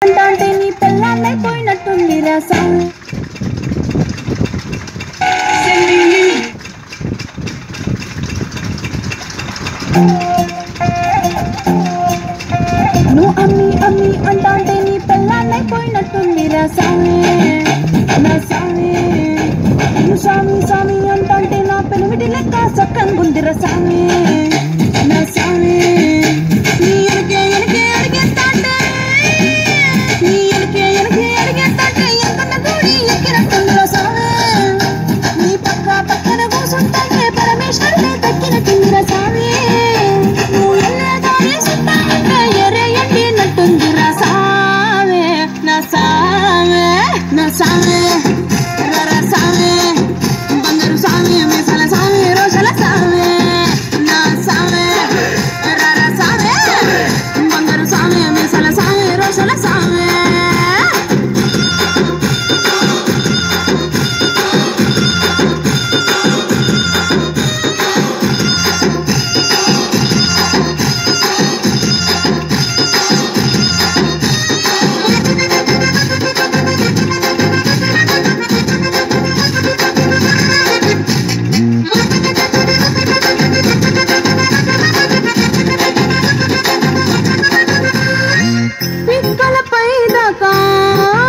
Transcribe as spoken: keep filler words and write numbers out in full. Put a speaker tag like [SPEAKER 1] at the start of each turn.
[SPEAKER 1] అంటే నీ పెళ్ళాన్నైపోయినట్టుంది రసం నువ్వు అమ్మి అమ్మి అంటే నీ పెళ్ళాన్నైపోయినట్టుంది రసామే నా సామి నువ్వు సామి సామి అంటే నా పెనిమిటి లెక్క సక్కంగుంది రసామే నా సామి నీ ఎనకే ఎనకే అడిగేస్తాంటే నీ ఎనకే ఎనకే అడిగేస్తాంటే ఎంకన్న గూడి ఎక్కినట్టుంది రసామే నీ పక్క పక్కన కూసుంటే పరమేశ్వరుడే తక్కినట్టుంది రసామే నువ్వు ఎల్లే దారి సుత్తానంటే ఎరే ఎండినట్టుంది రసామే నా సామే నా సామే రర సామే బంగారు సామే మిసల సామే రోషల సామే నా సామే రర సామే బంగారు సామే మిసల సామే రోషల సామే పిక్కలపై దాకా